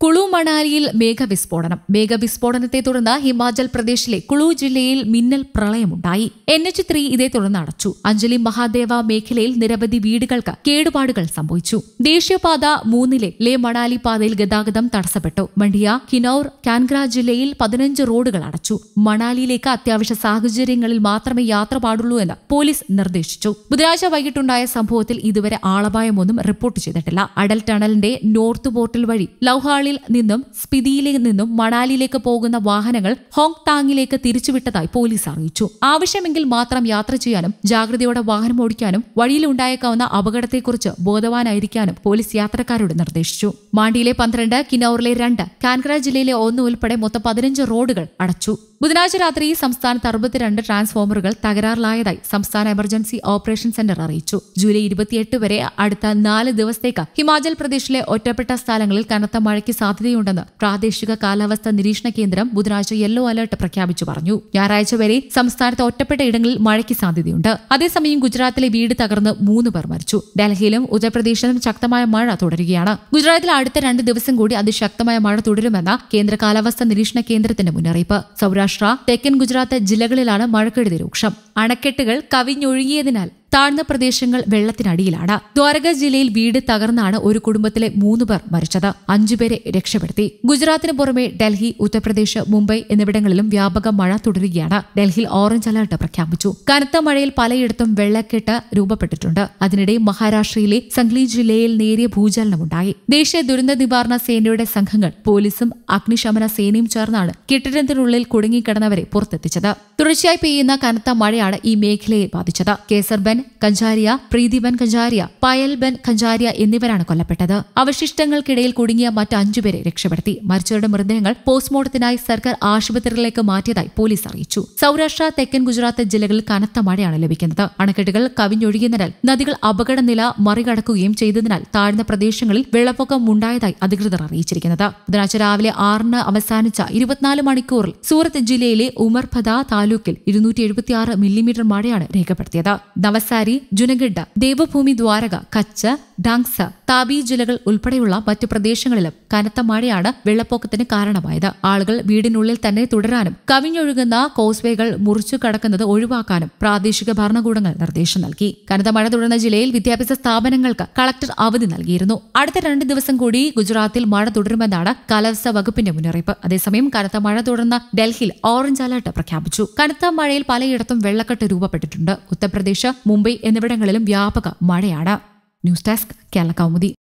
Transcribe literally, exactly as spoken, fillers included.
കുളു മണാലിയിൽ മേഘവിസ്ഫോടനം മേഘവിസ്ഫോടനത്തെ തുടർന്ന് ഹിമാചൽ പ്രദേശിലെ കുളു ജില്ലയിൽ മിന്നൽ പ്രളയമുണ്ടായി. എൻ എച്ച് ത്രീ ഇതേ തുടർന്ന് അടച്ചു. അഞ്ജലി മഹാദേവ മേഖലയിൽ നിരവധി വീടുകൾക്ക് കേടുപാടുകൾ സംഭവിച്ചു. ദേശീയപാത മൂന്നിലെ ലേ മണാലി പാതയിൽ ഗതാഗതം തടസ്സപ്പെട്ടു. മണ്ഡിയ, കിനൌർ, കാൻഗ്ര ജില്ലയിൽ പതിനഞ്ച് റോഡുകൾ അടച്ചു. മണാലിയിലേക്ക് അത്യാവശ്യ സാഹചര്യങ്ങളിൽ മാത്രമേ യാത്ര പാടുള്ളൂ എന്ന് പോലീസ് നിർദ്ദേശിച്ചു. ബുധനാഴ്ച വൈകിട്ടുണ്ടായ സംഭവത്തിൽ ഇതുവരെ ആളപായമൊന്നും റിപ്പോർട്ട് ചെയ്തിട്ടില്ല. അടൽ ടണലിന്റെ നോർത്ത് പോർട്ടൽ വഴി ലൌഹാളിൽ നിന്നും സ്പിതിയിലെ നിന്നും മണാലിയിലേക്ക് പോകുന്ന വാഹനങ്ങൾ ഹോങ് താങ്ങിലേക്ക് തിരിച്ചുവിട്ടതായി പോലീസ് അറിയിച്ചു. ആവശ്യമെങ്കിൽ മാത്രം യാത്ര ചെയ്യാനും ജാഗ്രതയോടെ വാഹനം ഓടിക്കാനും വഴിയിലുണ്ടായേക്കാവുന്ന അപകടത്തെക്കുറിച്ച് ബോധവാനായിരിക്കാനും പോലീസ് യാത്രക്കാരോട് നിർദ്ദേശിച്ചു. മാണ്ടിയിലെ പന്ത്രണ്ട്, കിനൌറിലെ രണ്ട്, കാൻഗ്ര ജില്ലയിലെ ഒന്ന് ഉൾപ്പെടെ മൊത്തം പതിനഞ്ച് റോഡുകൾ അടച്ചു. ബുധനാഴ്ച രാത്രി സംസ്ഥാനത്ത് അറുപത്തിരണ്ട് ട്രാൻസ്ഫോമറുകൾ തകരാറിലായതായി സംസ്ഥാന എമർജൻസി ഓപ്പറേഷൻ സെന്റർ അറിയിച്ചു. ജൂലൈ ഇരുപത്തിയെട്ട് വരെ അടുത്ത നാല് ദിവസത്തേക്ക് ഹിമാചൽ പ്രദേശിലെ ഒറ്റപ്പെട്ട സ്ഥലങ്ങളിൽ കനത്ത മഴയ്ക്ക് സാധ്യതയുണ്ടെന്ന് പ്രാദേശിക കാലാവസ്ഥാ നിരീക്ഷണ കേന്ദ്രം ബുധനാഴ്ച യെല്ലോ അലർട്ട് പ്രഖ്യാപിച്ചു പറഞ്ഞു. ഞായറാഴ്ച വരെ സംസ്ഥാനത്ത് ഒറ്റപ്പെട്ട ഇടങ്ങളിൽ മഴയ്ക്ക് സാധ്യതയുണ്ട്. അതേസമയം ഗുജറാത്തിലെ വീട് തകർന്ന് മൂന്ന് പേർ മരിച്ചു. ഡൽഹിയിലും ഉത്തർപ്രദേശിലും ശക്തമായ മഴ തുടരുകയാണ്. ഗുജറാത്തിൽ അടുത്ത രണ്ട് ദിവസം കൂടി അതിശക്തമായ മഴ തുടരുമെന്ന കേന്ദ്ര കാലാവസ്ഥാ നിരീക്ഷണ കേന്ദ്രത്തിന്റെ മുന്നറിയിപ്പ്. സൗരാഷ്ട്ര, തെക്കൻ ഗുജറാത്ത് ജില്ലകളിലാണ് മഴക്കെടുതി രൂക്ഷം. അണക്കെട്ടുകൾ കവിഞ്ഞൊഴുകിയതിനാൽ താഴ്ന്ന പ്രദേശങ്ങൾ വെള്ളത്തിനടിയിലാണ്. ദ്വാരക ജില്ലയിൽ വീട് തകർന്നാണ് ഒരു കുടുംബത്തിലെ മൂന്ന് പേർ മരിച്ചത്. അഞ്ചുപേരെ രക്ഷപ്പെടുത്തി. ഗുജറാത്തിന് പുറമെ ഡൽഹി, ഉത്തർപ്രദേശ്, മുംബൈ എന്നിവിടങ്ങളിലും വ്യാപക മഴ തുടരുകയാണ്. ഡൽഹിയിൽ ഓറഞ്ച് അലർട്ട് പ്രഖ്യാപിച്ചു. കനത്ത മഴയിൽ പലയിടത്തും വെള്ളക്കെട്ട് രൂപപ്പെട്ടിട്ടുണ്ട്. അതിനിടെ മഹാരാഷ്ട്രയിലെ സംഗ്ലി ജില്ലയിൽ നേരിയ ഭൂചലനമുണ്ടായി. ദേശീയ ദുരന്ത നിവാരണ സേനയുടെ സംഘങ്ങൾ പോലീസും അഗ്നിശമന സേനയും ചേർന്നാണ് കെട്ടിടത്തിനുള്ളിൽ കുടുങ്ങിക്കിടന്നവരെ പുറത്തെത്തിച്ചത്. തുടർച്ചയായി പെയ്യുന്ന കനത്ത മഴയാണ് ഈ മേഖലയെ ബാധിച്ചത്. കേസർബൻ കഞ്ചാരിയ, പ്രീതിബൻ കഞ്ചാരിയ, പയൽബൻ കഞ്ചാരിയ എന്നിവരാണ് കൊല്ലപ്പെട്ടത്. അവശിഷ്ടങ്ങൾക്കിടയിൽ കുടുങ്ങിയ മറ്റ് അഞ്ചുപേരെ രക്ഷപ്പെടുത്തി. മരിച്ചവരുടെ മൃതദേഹങ്ങൾ പോസ്റ്റ്മോർട്ടത്തിനായി സർക്കാർ ആശുപത്രികളിലേക്ക് മാറ്റിയതായി പോലീസ് അറിയിച്ചു. സൗരാഷ്ട്ര, തെക്കൻ ഗുജറാത്ത് ജില്ലകളിൽ കനത്ത മഴയാണ് ലഭിക്കുന്നത്. അണക്കെട്ടുകൾ കവിഞ്ഞൊഴുകിയതിനാൽ നദികൾ അപകടനില മറികടക്കുകയും ചെയ്തതിനാൽ താഴ്ന്ന പ്രദേശങ്ങളിൽ വെള്ളപ്പൊക്കം ഉണ്ടായതായി അധികൃതർ അറിയിച്ചിരിക്കുന്നത്. ബുധനാഴ്ച രാവിലെ ആറിന് അവസാനിച്ച ഇരുപത്തിനാല് മണിക്കൂറിൽ സൂറത്ത് ജില്ലയിലെ ഉമർഭദ താലൂക്കിൽ ഇരുന്നൂറ്റി എഴുപത്തിയാറ് മില്ലിമീറ്റർ മഴയാണ് രേഖപ്പെടുത്തിയത്. നവസാരി, ജുനഗഡ്, ദേവഭൂമി, ദ്വാരക, കച്ച്, ഡാങ്സ, താബി ജില്ലകൾ ഉൾപ്പെടെയുള്ള മറ്റു പ്രദേശങ്ങളിലും കനത്ത മഴയാണ് വെള്ളപ്പൊക്കത്തിന് കാരണമായത്. ആളുകൾ വീടിനുള്ളിൽ തന്നെ തുടരാനും കവിഞ്ഞൊഴുകുന്ന കോസ്വേകൾ മുറിച്ചു കടക്കുന്നത് ഒഴിവാക്കാനും പ്രാദേശിക ഭരണകൂടങ്ങൾ നിർദ്ദേശം നൽകി. കനത്ത മഴ തുടർന്ന ജില്ലയിൽ വിദ്യാഭ്യാസ സ്ഥാപനങ്ങൾക്ക് കളക്ടർ അവധി നൽകിയിരുന്നു. അടുത്ത രണ്ട് ദിവസം കൂടി ഗുജറാത്തിൽ മഴ തുടരുമെന്നാണ് കാലാവസ്ഥാ വകുപ്പിന്റെ മുന്നറിയിപ്പ്. അതേസമയം കനത്ത മഴ തുടർന്ന ഡൽഹിയിൽ ഓറഞ്ച് അലർട്ട് പ്രഖ്യാപിച്ചു. കനത്ത മഴയിൽ പലയിടത്തും വെള്ളക്കെട്ട് രൂപപ്പെട്ടിട്ടുണ്ട്. ഉത്തർപ്രദേശ്, മുംബൈ എന്നിവിടങ്ങളിലും വ്യാപക മഴയാണ്. News desk Kerala Kaumudi.